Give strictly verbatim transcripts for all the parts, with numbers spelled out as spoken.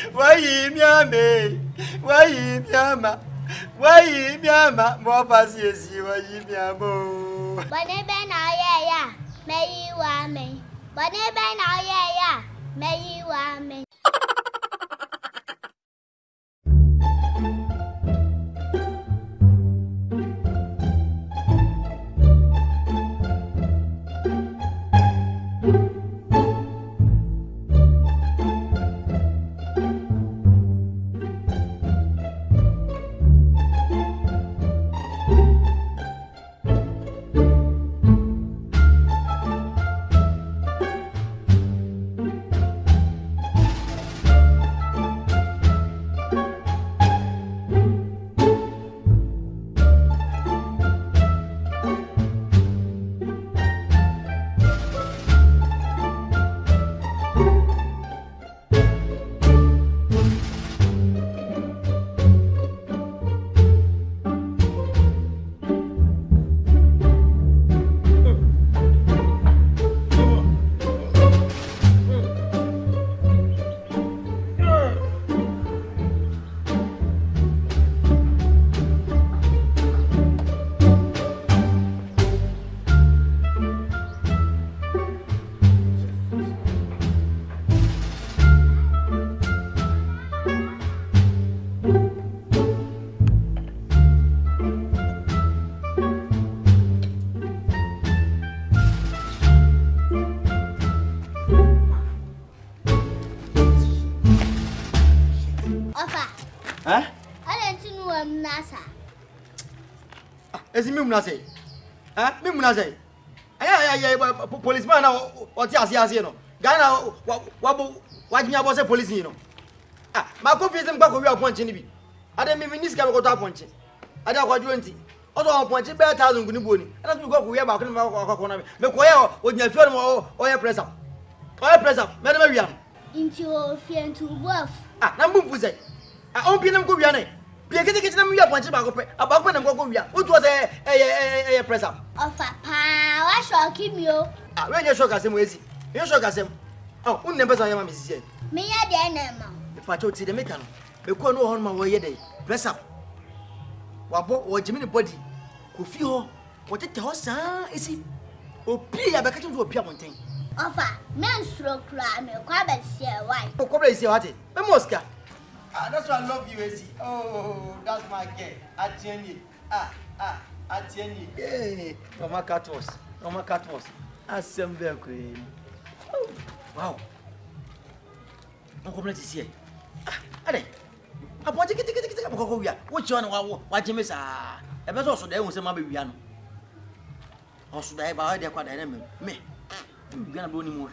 Why me? Why me? Why me? More pass yes, you are me. But even now, yeah, may you want me. But even now, yeah, may you want me. Is it me, Munase? Eh? Me, Munase? Ay, ay, ay, policeman now, or Tias, you know. Ghana, what, what, me was a police, you know. Ah, my coffee isn't back of your punching. I don't mean this guy got up punching. I don't want twenty. Also, I'm punching better thousand Gunibuni. And that's because we have a corner. The choir, when you're film or your press up. Or your press up, Madame Mariam. Into your fear to worth. Ah, now move with it. I open them go beyond it. Be a kitchen we are punching about when I'm going to what was a press up. Of a power, I shall keep you. Ah, when you shock us him, Wizzy. You shock us him. Oh, who never saw your mammy said. Me at the end, if I told you the mechan, the corner on my way a day. Press up. Wabo or Jimmy body. Who feel what it was, is he? Oh, Pia, back to a piano thing. Of a menstrual crime, your cabin, say, why? Oh, Cobra is your heart. The Mosca. Ah, that's why I love you, E S I. Oh, that's my girl. Atieni. Ah, ah, Atieni. Hey, Mama Catos. Mama Catos. Assemble queen. Oh, wow. No complaint is here. Ah, allez. I want to get it. Which one? What you miss? Ah, a better also there was a maybe piano. Or should I buy their quite enemy? Me. You're gonna do any more.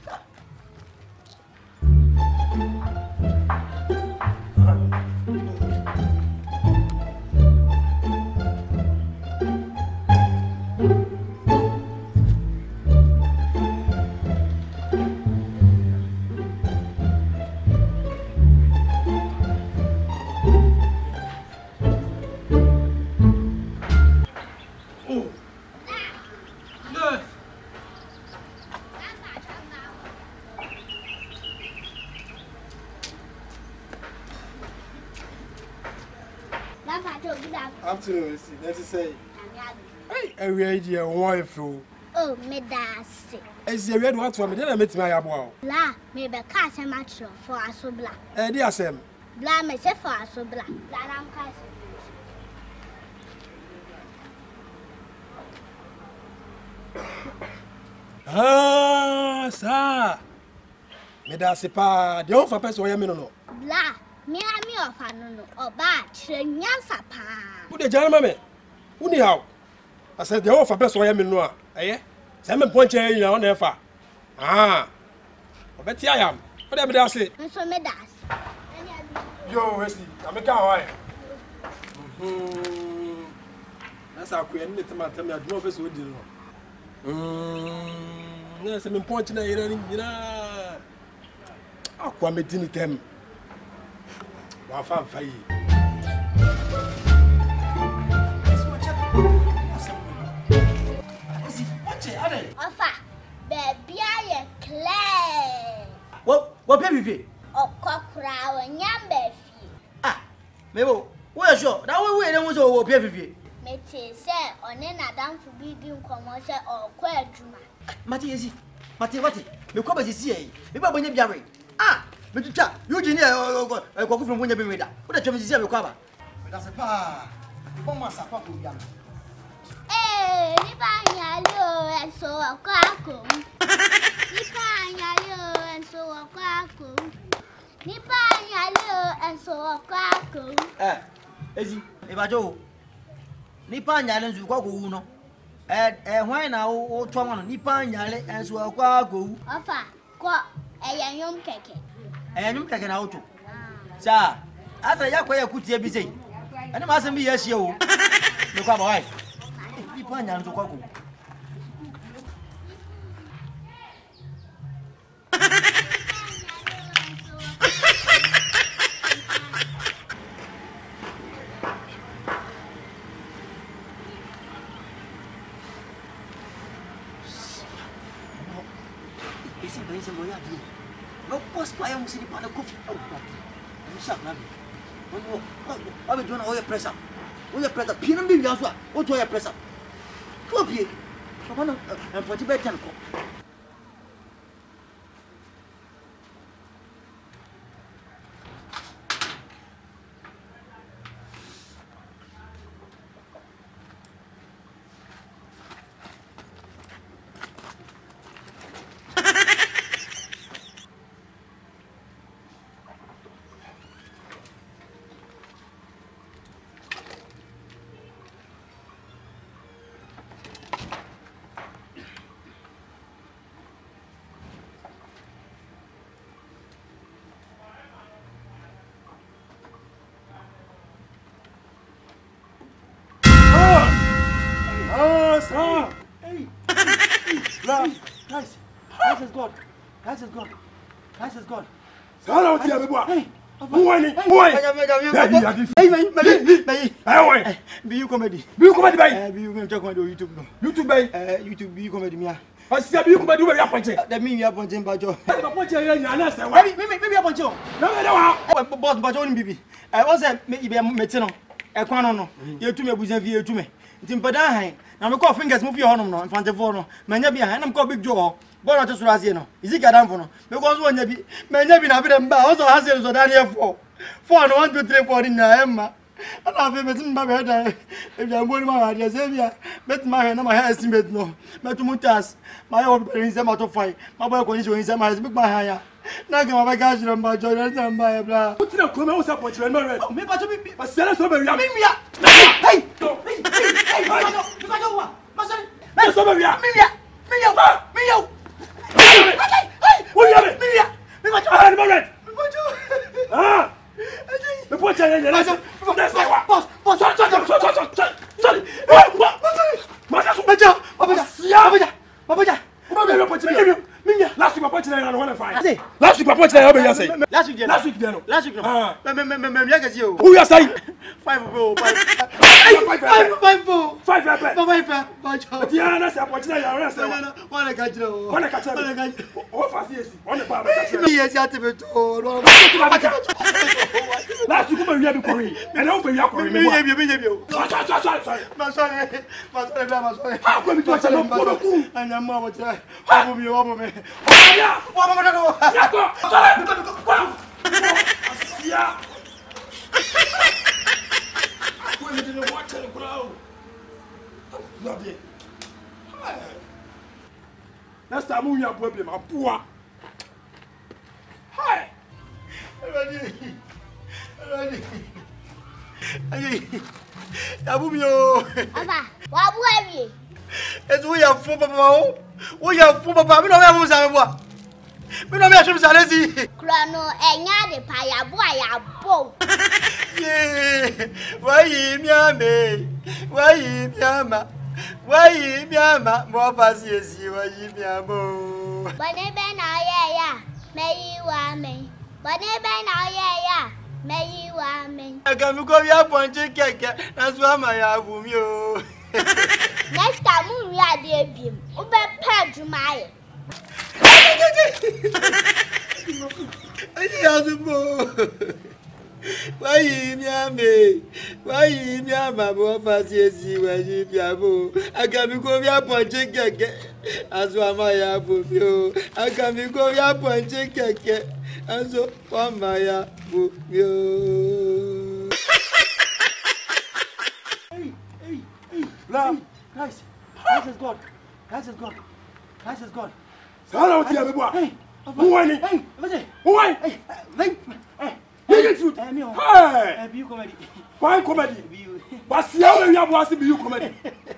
Afternoon, let's say. Hey, a radio wonderful. Oh, me that's it. As you read what for me, then I met my abo. La, maybe cast a match for a so black. Eh, dear Sam. Blah, me say for a so black. Blah, I'm casting. Ah, sir. Me that's a pa. The old for person where you know. Blah. Me and me of a no or bad, Nyansa pa. Put the gentleman. Who knew how? I said the offer best way I mean, eh? Seven point chain on there. Ah, I bet I am. Whatever they say. And so me das. Yo, Wesley, I'm a guy. Hmm. That's how queen little matter. Me, I do not know what you know. Hmm. Yes, I'm pointing at you. You know, I'll come at dinner time. Wa fa fa yi. Ofa, baby, I clear. What? What baby? okokra onyamba fi. Ah, mebo, we sure. That we we dem so wo pie fifie. Mete say one na damfo bi di nkomo say okọ adwuma. Mate yesi. Mate mate. Me kwa basisi e. Me ba bonya biare. Ah, me tuta. You gini e kwa kufuru bonya bi me da. Wo da twem sisi me kwa ba. Me da se pa. Bo ma sa pa ko biam. Eh, ni ba nyalo enso okọ akom. Ni ba nyalo enso okọ akom. Ni ba nyalo enso okọ akom. Eh, ezi. E ba jo. Nipa nyale nzu kwa go no eh eh hwan na wo twa no nipa nyale enso akwa go Ofa ko eyanyom keke eyanyum keke na woto sa asa ya kwa ya kutie bi sei ene ma asem bi ya hie o me kwa ba wai nipa nyale nzu kwa go Esse bem se moia ali. Não posso parar um siri para coffee. Oh, não sabe nada. Quando olha dona olha pressa. Olha pressa. Pina me viu só. Outro olha pressa. Copie. Só não, não pode betar no. Guys, guys is God. Guys is God. Guys is God. Sala oti abi boa. Who wani? Who wani? Hey, hey, hey, hey. Hey, wani? Beyou comedy. Beyou comedy bay. Eh, Beyou me check on YouTube no. YouTube bay. Eh, YouTube Beyou comedy me. Asia Beyou comedy we ya ponche. That mean we are ponche bajo. Ba ponche ya nya na se wa. Maybe maybe maybe ponche o. Na me de wa. Boss bajo ni bibi. Eh, o say me ibe meti no. E kwan no no. Ye tu me busan fi ye tu me. Nti mpada han. Na me call fingers mu fi honom no. Infante fo no. Manya bi han na me call big joe. Bono to sura asie no. Isi ka danfo no. Me ko so anya bi. Manya bi na bi dem ba. O so asie so dan ye four. Four no one two three four ni na emma. Ana fe metin ba be da. E bi amboni ma ha dia se bia. Bet ma he na ma ha estimate no. Metu mutas. Ma yo be rin se ma to fine. Ma boy ko ni so rin se ma big ma ha ya. Na ga ma ba ga jiro mba jo na ta mba ya bla. Utina ko me wo support re no red. Me ba to bi. Ba sele so be ria. Me mia. Hey. Hey. Hey. Me ba to wa. Ma sorry. Me so be ria. Me mia. Me yo. Me yo. Hey. Wo ya me. Me mia. Me ba to. Ah, no red. Me ba to. Ah. Me ponche ya nya na se. Boss, boss, sorry, sorry, sorry, sorry. Sorry. Ma sa so be ja. Ba ja. Ba ja. Ba ja. Wo be ponche me. Minya. Last week my ponche na no one fine. Say. Last week my ponche na be ya say. Last week. Last week there no. Last week no. Ah. Me me me me me ya o. Who you say? Five bro. Five. Five. Five. Five bro. Five five. Ba five five. Ba ja. Tia na se ponche na ya rest. No no. Wanna catch no. Wanna catch. Wanna catch. O fa si esi. Wanna ba ba catch. Me yes ate be to. Last week me wi abi kori. E na o fe wi akori me. Me ye bi me ye bi o. Sorry sorry sorry sorry. Ma sorry. Ma sorry ma sorry. Ha ko mi to se no ko ku. Anya ma wa try. Wa bo mi wa bo me. Oya. Wa bo me do. Ya ko. Sorry. Asia. Ko mi de watch the crowd. No be. Next time we have problem, I'm poor. Hi. Ready. Ready. Ayi. Abu mi o. Ofa wa bu awie. Ezu ya fu papa o. Wo ya fu papa, mi no ya fu sa me bo. Mi no me ya fu sa lezi. Kura no enya de pa ya bu ya bo. Ye. Wa yi mi ame. Wa yi mi ama. Wa yi mi ama. Mo pa si esi wa yi mi amo. Bane be na ye ya. Me yi wa me. Bane be na ye ya. Me yi wa me. Aga mi ko bi aponje keke. Na so ama ya bu mi o. Next time we are there bim. Ube pa dwuma ye. Why you me? Why you me? My boy fancy when you piabo. I can be go via punching keke. As one my abu. I can be go via punching keke. And so one my abu. Hey, hey, hey. Love. Guys, guys is gone. Guys is gone. Guys is gone. Hello, dear boy. Hey, who are you? Hey, what's it? Who are you? Hey, hey, hey. Hey, Beyou comedy. Why comedy? Beyou. But see how you have watched Beyou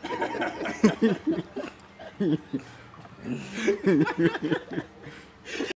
comedy.